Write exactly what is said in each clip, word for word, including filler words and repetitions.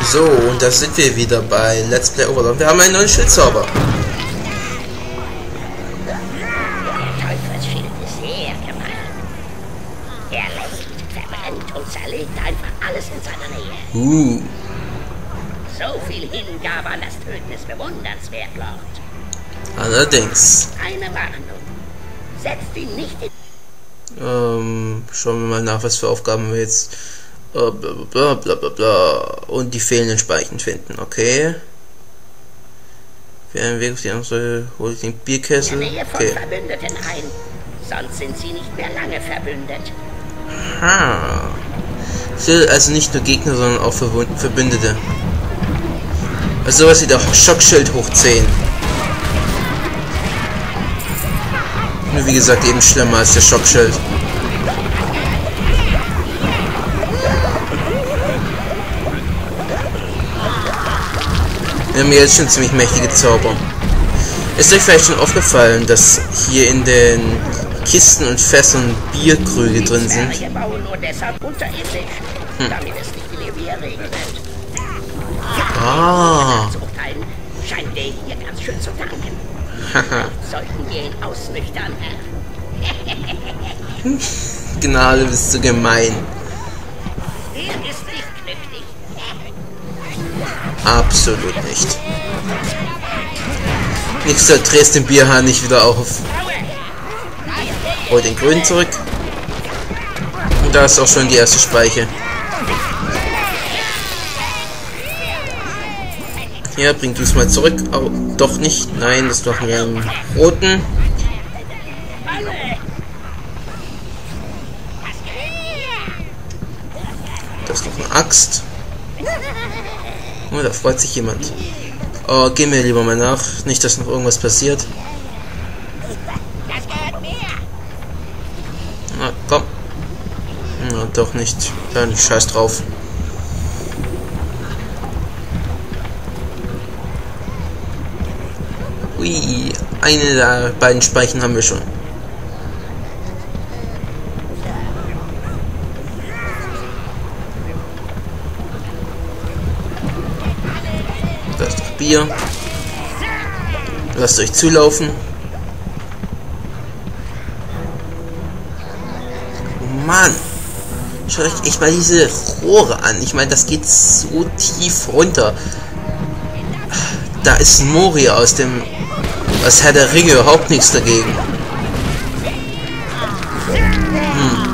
So, und da sind wir wieder bei Let's Play Overlord. Wir haben einen neuen Schildzauber. Der Teufelsschild ist sehr gemein. Er lächelt, verbrennt und zerlegt einfach alles in seiner Nähe. Uh. So viel Hingabe an das Töten ist bewundernswert, Lord. Allerdings. Eine Warnung. Setzt ihn nicht in... Ähm, schauen wir mal nach, was für Aufgaben wir jetzt... Bla bla bla bla bla. Und die fehlenden Speichen finden, okay. Für einen Weg auf die andere hole ich den Bierkessel. In der Nähe von Okay. Verbündeten ein. Sonst sind sie nicht mehr lange verbündet. Ha. Also nicht nur Gegner, sondern auch Verwund Verbündete. Also sowas wie der Schockschild hoch zehn. Nur wie gesagt eben schlimmer als der Schockschild. Wir haben jetzt schon ziemlich mächtige Zauber. Ist euch vielleicht schon aufgefallen, dass hier in den Kisten und Fässern Bierkrüge drin sind? Die Zwerge bauen nur deshalb unterirdisch, Hm. damit es nicht in ihr Meer regnet. Ah. Zu urteilen, scheint der hier ganz schön zu danken. Haha. Sollten wir ihn ausnüchtern, Herr? Gnade, bist du gemein. Er ist nicht glücklich. Absolut nicht. Nächster drehst den Bierhahn nicht wieder auf. Hol den grünen zurück. Und da ist auch schon die erste Speiche. Ja, bring du es mal zurück. Oh, doch nicht. Nein, das machen wir einen roten. Das ist noch eine Axt. Oh, da freut sich jemand. Oh, geh mir lieber mal nach. Nicht, dass noch irgendwas passiert. Na, komm. Na, doch nicht. Dann scheiß drauf. Ui, eine der beiden Speichen haben wir schon. Das ist doch Bier. Lasst euch zulaufen. Oh Mann. Schaut euch echt mal diese Rohre an. Ich meine, das geht so tief runter. Da ist Moria aus dem... aus Herr der Ringe überhaupt nichts dagegen. Hm.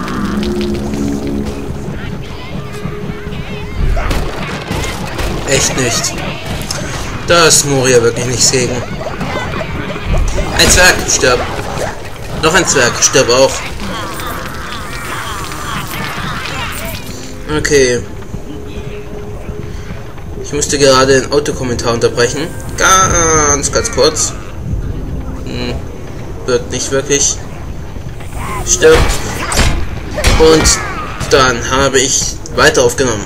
Echt nicht. Da ist Moria wirklich nichts gegen. Ein Zwerg, stirb. Noch ein Zwerg, stirb auch. Okay. Ich musste gerade den Autokommentar unterbrechen. Ganz, ganz kurz. Hm, wird nicht wirklich. Stirb. Und dann habe ich weiter aufgenommen.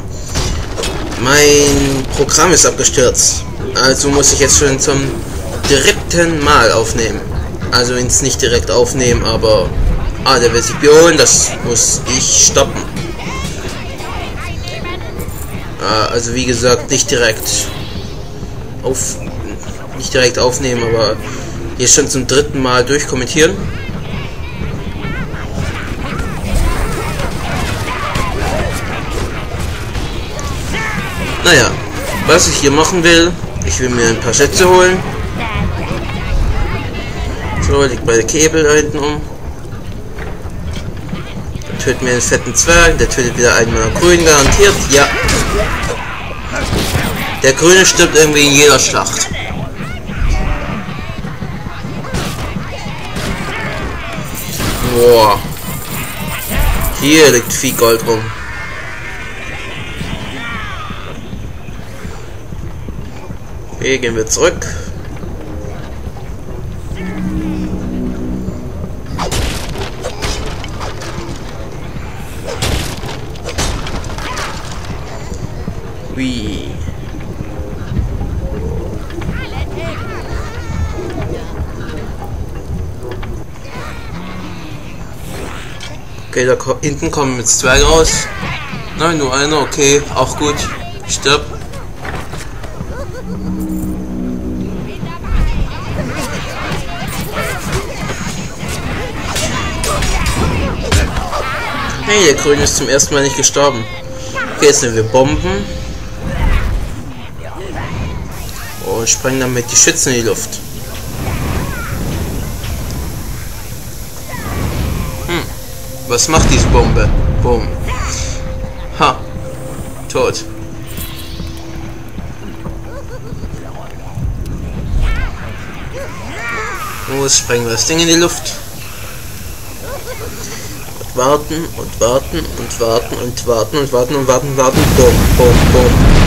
Mein Programm ist abgestürzt. Also muss ich jetzt schon zum dritten Mal aufnehmen. Also ins nicht direkt aufnehmen, aber... Ah, der will sich beholen, das muss ich stoppen. Ah, also wie gesagt, nicht direkt auf... Nicht direkt aufnehmen, aber jetzt schon zum dritten Mal durchkommentieren. Naja, was ich hier machen will, ich will mir ein paar Schätze holen. So, liegt bei der Käbel da hinten um. Dann töten wir den fetten Zwerg, der tötet wieder einen meiner Grünen garantiert. Ja. Der Grüne stirbt irgendwie in jeder Schlacht. Boah. Hier liegt viel Gold rum. Okay, gehen wir zurück. Ui. Okay, da hinten kommen jetzt Zwerge raus. Nein, nur einer, okay, auch gut. Stirb. Hey, der Grüne ist zum ersten Mal nicht gestorben. Okay, jetzt nehmen wir Bomben. Und sprengen damit die Schützen in die Luft. Hm. Was macht diese Bombe? Boom. Ha. Tot. Los, sprengen wir das Ding in die Luft. Und warten und warten und warten und warten und warten und warten und warten. Boom, boom, boom.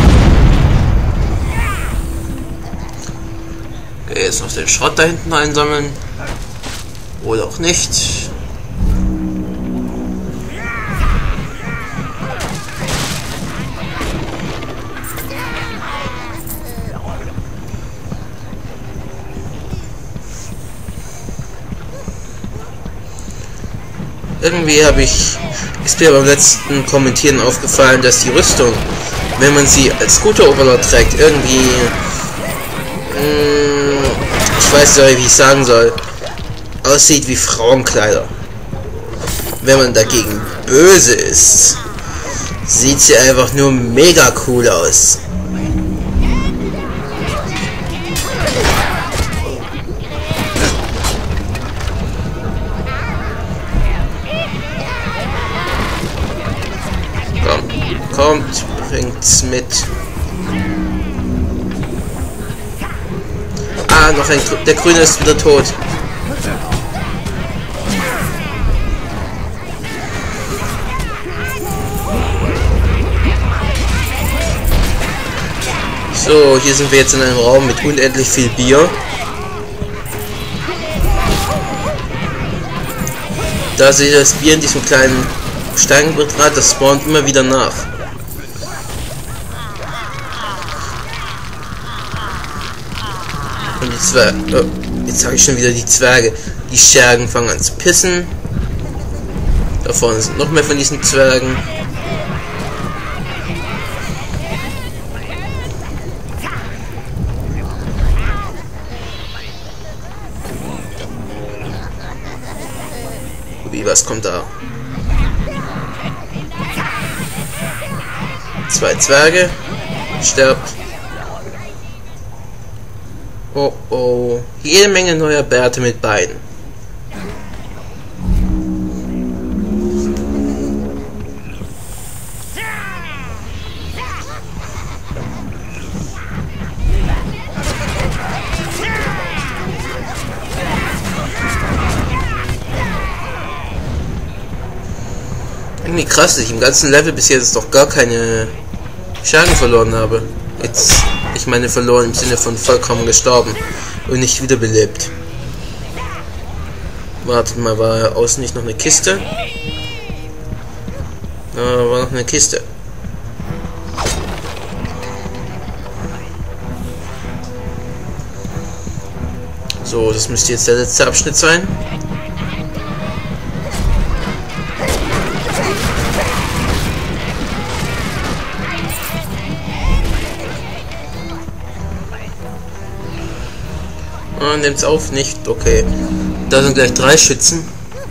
Okay, jetzt noch den Schrott da hinten einsammeln. Oder auch nicht. Irgendwie habe ich, ist mir beim letzten Kommentieren aufgefallen, dass die Rüstung, wenn man sie als guter Overlord trägt, irgendwie, mh, ich weiß nicht, wie ich sagen soll, aussieht wie Frauenkleider. Wenn man dagegen böse ist, sieht sie einfach nur mega cool aus. Kommt, bringt's mit. Ah, noch ein... Der Grüne ist wieder tot. So, hier sind wir jetzt in einem Raum mit unendlich viel Bier. Da seht ihr das Bier in diesem kleinen Steinquadrat, das spawnt immer wieder nach. Und die Zwerge, oh, jetzt sage ich schon wieder die Zwerge. Die Schergen fangen an zu pissen. Da vorne sind noch mehr von diesen Zwergen. Wie, was kommt da? Zwei Zwerge. Stirbt. Oh oh. Jede Menge neuer Bärte mit Beinen. Irgendwie krass, dass ich im ganzen Level bis jetzt doch gar keine Schergen verloren habe. Jetzt, ich meine verloren im Sinne von vollkommen gestorben und nicht wiederbelebt. Wartet mal, war außen nicht noch eine Kiste? Da war noch eine Kiste. So, das müsste jetzt der letzte Abschnitt sein. Und nimmt's auf, nicht? Okay. Da sind gleich drei Schützen.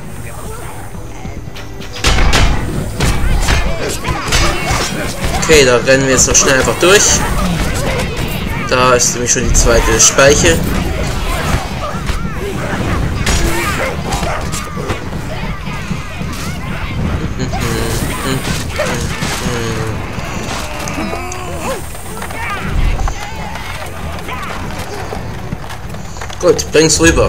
Okay, da rennen wir jetzt noch schnell einfach durch. Da ist nämlich schon die zweite Speiche. Gut, bring's rüber.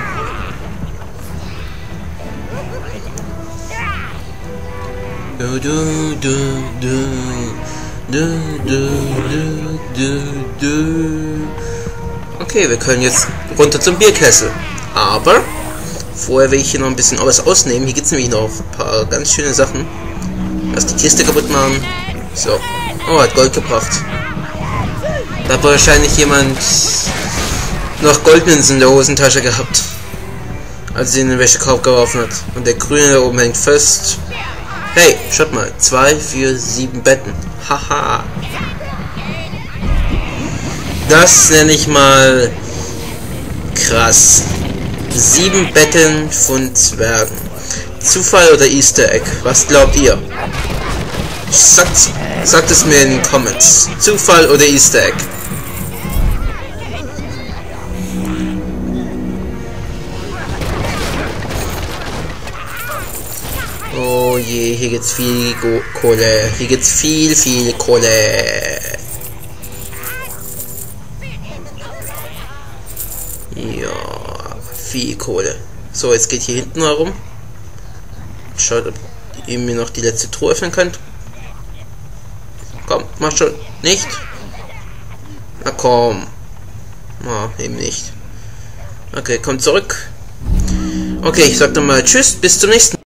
Du, du, du, du, du, du, du, du. Okay, wir können jetzt runter zum Bierkessel. Aber vorher will ich hier noch ein bisschen was ausnehmen. Hier gibt es nämlich noch ein paar ganz schöne Sachen. Lass die Kiste kaputt machen. So. Oh, hat Gold gebracht. Da hat wahrscheinlich jemand noch Goldmünzen in der Hosentasche gehabt, als sie in den Wäschekorb geworfen hat. Und der Grüne da oben hängt fest. Hey, schaut mal. Zwei, vier, sieben Betten. Haha. Das nenne ich mal krass. Sieben Betten von Zwergen. Zufall oder Easter Egg? Was glaubt ihr? Sagt, sagt es mir in den Comments. Zufall oder Easter Egg? Oh je, hier gibt's viel Go Kohle. Hier gibt's viel, viel Kohle. Ja, viel Kohle. So, jetzt geht hier hinten herum. Schaut, ob ihr mir noch die letzte Truhe öffnen könnt. Komm, mach schon. Nicht? Na komm. Na, eben nicht. Okay, kommt zurück. Okay, ich sag dann mal tschüss, bis zum nächsten Mal.